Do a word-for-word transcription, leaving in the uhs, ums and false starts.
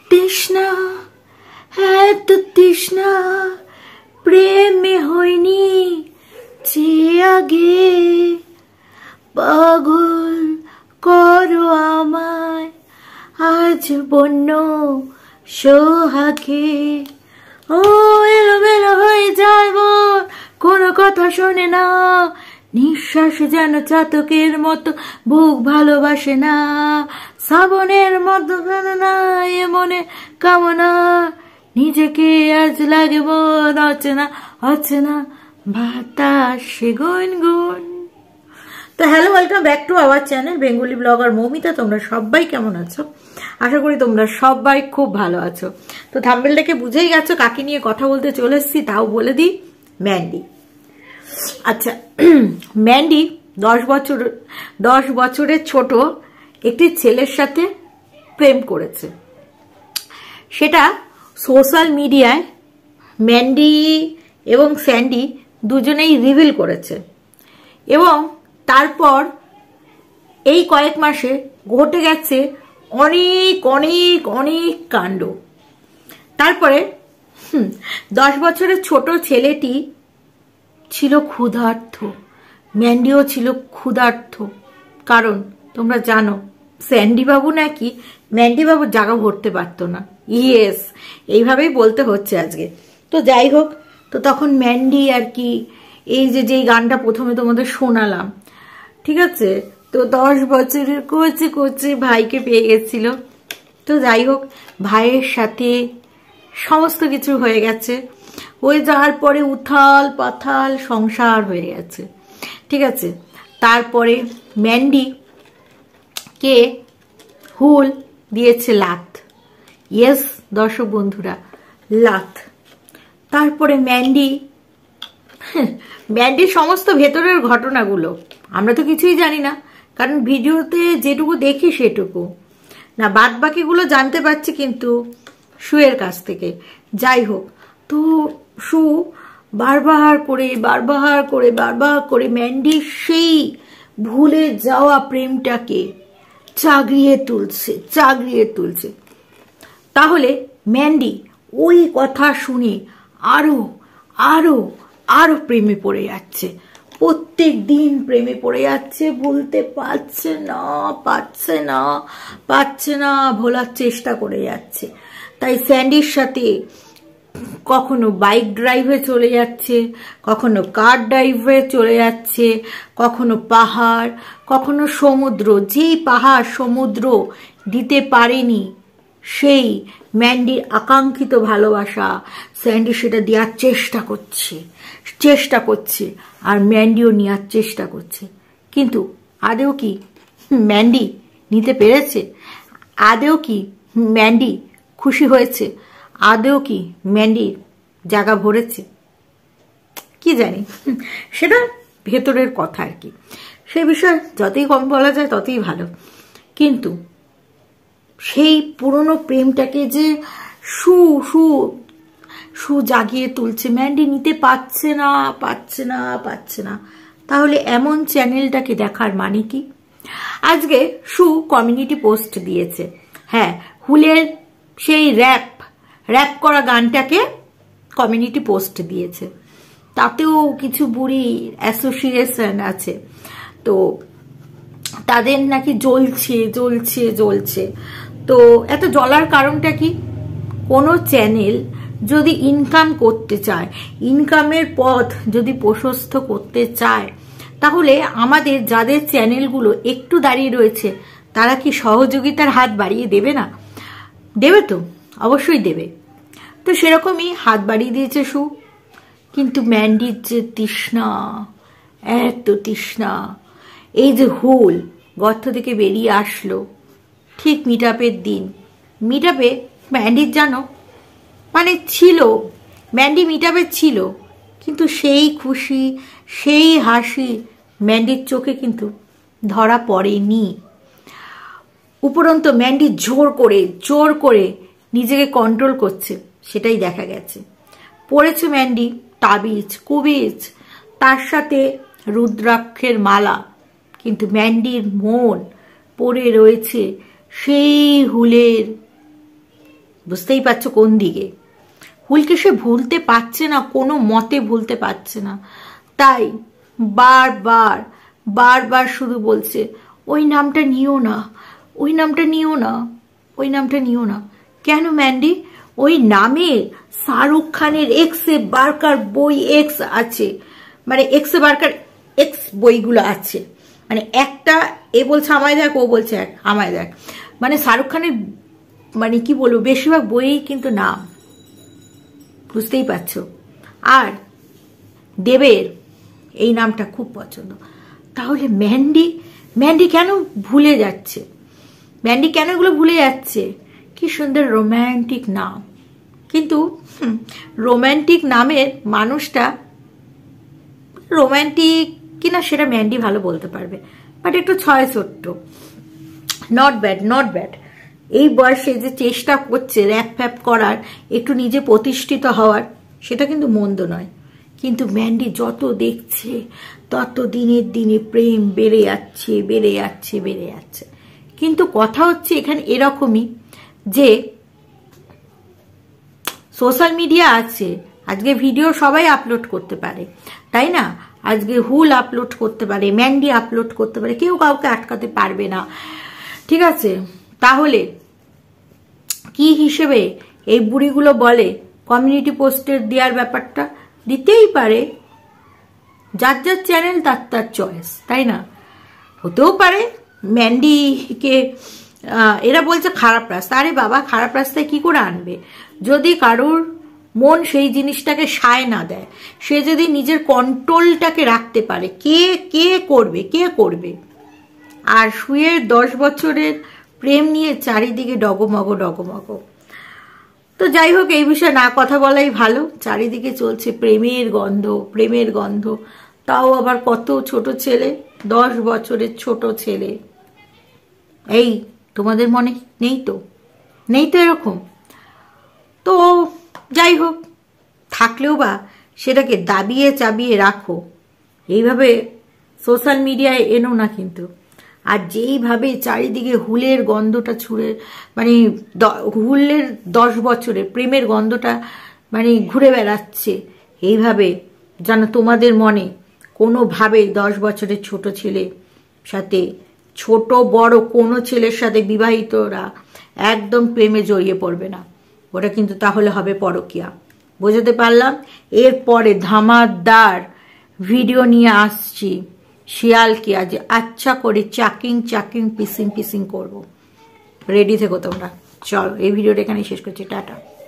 তৃষ্ণা এত তৃষ্ণা প্রেমে হয়নি যে আগে, পাগল করো আমায় আজ বন্য সোহাগে। ও এলোমেলো হয়ে যায় মন, কোনো কথা শোনে না, নিঃশ্বাস যেন চাতকের মতো, বুক ভালোবাসে না, শ্রাবণের মতো না এ মনে কামনা, নিজেকে আজ লাগে মন অচেনা অচেনা বাতাসে গুনগুন। তো hello, welcome back to our channel Bengali blogger Moumita. তোমরা সবাই কেমন আছো? আশা করি তোমরা সবাই খুব ভালো আছো। তো থাম্বনেল দেখে বুঝেই গেছো কাকে নিয়ে কথা বলতে চলে এসেছি, তাও বলে দিই, ম্যান্ডি। আচ্ছা, ম্যান্ডি দশ বছর দশ বছরের ছোট একটি ছেলের সাথে প্রেম করেছে। সেটা সোশ্যাল মিডিয়ায় ম্যান্ডি এবং স্যান্ডি দুজনেই রিভিল করেছে এবং তারপর এই কয়েক মাসে ঘটে গেছে অনেক অনেক অনেক কাণ্ড। তারপরে দশ বছরের ছোট ছেলেটি ছিল ক্ষুধার্ত, ম্যান্ডিও ছিল ক্ষুধার্ত। কারণ তোমরা জানো স্যান্ডি বাবু নাকি ম্যান্ডি বাবুর জায়গা ভরতে পারতো না। ইয়েস, এইভাবেই বলতে হচ্ছে আজকে। তো যাই হোক, তো তখন ম্যান্ডি আর কি এই যে যেই গানটা প্রথমে তোমাদের শোনালাম, ঠিক আছে, তো দশ বছরের কচি কচি ভাইকে পেয়ে গেছিল। তো যাই হোক, ভাইয়ের সাথে সমস্ত কিছু হয়ে গেছে, হয়ে যাওয়ার পরে উথাল পাথাল সংসার হয়ে গেছে, ঠিক আছে। তারপরে ম্যান্ডি কে হুল দিয়েছে লাত। ইয়েস দর্শক বন্ধুরা, লাত। তারপরে ম্যান্ডি ম্যান্ডির সমস্ত ভেতরের ঘটনাগুলো আমরা তো কিছুই জানি না, কারণ ভিডিওতে যেটুকু দেখি সেটুকু না, বাদ বাকিগুলো জানতে পারছি কিন্তু শুয়ের কাছ থেকে। যাই হোক, তো শু বারবার করে বারবার করে বারবার করে ম্যান্ডির সেই ভুলে যাওয়া প্রেমটাকে জাগিয়ে তুলছে জাগিয়ে তুলছে তাহলে ম্যান্ডি ওই কথা শুনে আরো আরো আরো প্রেমে পড়ে যাচ্ছে, প্রত্যেক দিন প্রেমে পড়ে যাচ্ছে, ভুলতে পারছে না পারছে না পারছে না ভোলার চেষ্টা করে যাচ্ছে। তাই স্যান্ডির সাথে কখনো বাইক ড্রাইভে চলে যাচ্ছে, কখনো কার ড্রাইভে চলে যাচ্ছে, কখনো পাহাড়, কখনো সমুদ্র। যেই পাহাড় সমুদ্র দিতে পারেনি সেই ম্যান্ডির আকাঙ্ক্ষিত ভালোবাসা স্যান্ডি সেটা দেওয়ার চেষ্টা করছে চেষ্টা করছে আর ম্যান্ডিও নেওয়ার চেষ্টা করছে। কিন্তু আদেও কি ম্যান্ডি নিতে পেরেছে? আদেও কি ম্যান্ডি খুশি হয়েছে? আদেও কি ম্যান্ডির জায়গা ভরেছে? কি জানি, সেটা ভেতরের কথা আর কি, সে বিষয়ে যতই কম বলা যায় ততই ভালো। কিন্তু সেই পুরনো প্রেমটাকে যে সু সু সু জাগিয়ে তুলছে, ম্যান্ডি নিতে পারছে না পারছে না পারছে না তাহলে এমন চ্যানেলটাকে দেখার মানে কি? আজকে সু কমিউনিটি পোস্ট দিয়েছে, হ্যাঁ, হুলের সেই র্যাপ র্যাপ করা গানটাকে কমিউনিটি পোস্ট দিয়েছে। তাতেও কিছু বুড়ি অ্যাসোসিয়েশন আছে, তো তাদের নাকি জ্বলছে জ্বলছে জ্বলছে। তো এত জ্বলার কারণটা কি? কোনো চ্যানেল যদি ইনকাম করতে চায়, ইনকামের পথ যদি প্রশস্ত করতে চায়, তাহলে আমাদের যাদের চ্যানেলগুলো একটু দাঁড়িয়ে রয়েছে তারা কি সহযোগিতার হাত বাড়িয়ে দেবে না? দেবে তো, অবশ্যই দেবে। তো সেরকমই হাত বাড়িয়ে দিয়েছে সু। কিন্তু ম্যান্ডির যে তৃষ্ণা, এত তৃষ্ণা, এই যে হুল গর্ত থেকে বেরিয়ে আসলো ঠিক মিট আপের দিন। মিট আপে ম্যান্ডির জানো মানে ছিল, ম্যান্ডি মিট আপে ছিল, কিন্তু সেই খুশি সেই হাসি ম্যান্ডির চোখে কিন্তু ধরা পড়েনি। উপরন্ত ম্যান্ডি জোর করে জোর করে নিজেকে কন্ট্রোল করছে, সেটাই দেখা গেছে। পড়েছে ম্যান্ডি তাবিজ কুবিজ, তার সাথে রুদ্রাক্ষের মালা, কিন্তু ম্যান্ডির মন পড়ে রয়েছে সেই হুলের বুঝতেই পারছো কোন দিকে। হুলকে সে ভুলতে পারছে না, কোনো মতে ভুলতে পারছে না, তাই বারবার বারবার শুধু বলছে ওই নামটা নিও না, ওই নামটা নিও না, ওই নামটা নিও না। কেন ম্যান্ডি? ওই নামে শাহরুখ খানের এক্স এ বার্কার বই এক্স আছে, মানে এক্স এ বার্কার এক্স বইগুলো আছে, মানে একটা এ বলছে আমায় দেখ, ও বলছে এক আমায় দেখ, মানে শাহরুখ খানের মানে কি বলবো বেশিরভাগ বই কিন্তু নাম, বুঝতেই পারছো। আর দেবের এই নামটা খুব পছন্দ। তাহলে ম্যান্ডি ম্যান্ডি কেন ভুলে যাচ্ছে? ম্যান্ডি কেন এগুলো ভুলে যাচ্ছে? কি সুন্দর রোম্যান্টিক নাম, কিন্তু রোম্যান্টিক নামের মানুষটা রোম্যান্টিক কিনা সেটা ম্যান্ডি ভালো বলতে পারবে, বাট একটু ছয় ছোট্ট, নট ব্যাড নট ব্যাড। এই বয়সে যে চেষ্টা করছে র্যাপ ফ্যাপ করার, একটু নিজে প্রতিষ্ঠিত হওয়ার, সেটা কিন্তু মন্দ নয়। কিন্তু ম্যান্ডি যত দেখছে তত দিনের দিনে প্রেম বেড়ে যাচ্ছে বেড়ে যাচ্ছে বেড়ে যাচ্ছে। কিন্তু কথা হচ্ছে এখানে এরকমই যে সোশ্যাল মিডিয়া আছে, আজকে ভিডিও সবাই আপলোড করতে পারে, তাই না? আজকে হুল আপলোড করতে পারে, ম্যান্ডি আপলোড করতে পারে, কেউ কাউকে আটকাতে পারবে না, ঠিক আছে? তাহলে কি হিসেবে এই বুড়িগুলো বলে কমিউনিটি পোস্টের দেওয়ার ব্যাপারটা দিতেই পারে, যার যার চ্যানেল তার তার চয়েস, তাই না? হতেও পারে ম্যান্ডিকে এরা বলছে খারাপ রাস্তা। আরে বাবা, খারাপ রাস্তায় কি করে আনবে? যদি কারোর মন সেই জিনিসটাকে সায় না দেয়, সে যদি নিজের কন্ট্রোলটাকে রাখতে পারে, কে কে করবে কে করবে? আর শুয়ে দশ বছরের প্রেম নিয়ে চারিদিকে ডগমগ ডগমগ। তো যাই হোক, এই বিষয়ে না কথা বলাই ভালো। চারিদিকে চলছে প্রেমের গন্ধ, প্রেমের গন্ধ, তাও আবার কত ছোট ছেলে, দশ বছরের ছোট ছেলে। এই তোমাদের মনে নেই তো? নেই তো এরকম? তো যাই হোক, থাকলেও বা সেটাকে দাবিয়ে চাবিয়ে রাখো, এইভাবে সোশ্যাল মিডিয়ায় এনো না কিন্তু। আর যেইভাবে চারিদিকে হুলের গন্ধটা ছুঁড়ে, মানে হুলের দশ বছরের প্রেমের গন্ধটা মানে ঘুরে বেড়াচ্ছে, এইভাবে যেন তোমাদের মনে কোনোভাবে দশ বছরের ছোট ছেলে সাথে, ছোট বড় কোনো ছেলের সাথে বিবাহিতরা একদম প্রেমে জড়িয়ে পড়বে না, ওটা কিন্তু তাহলে হবে পরকীয়া। বোঝাতে পারলাম? এরপরে ধামাদার ভিডিও নিয়ে আসছি শিয়ালকে আজ আচ্ছা করে চাকিং চাকিং পিসিং পিসিং করবো। রেডি থেকো তোমরা। চলো, এই ভিডিওটা এখানে শেষ করছি, টাটা।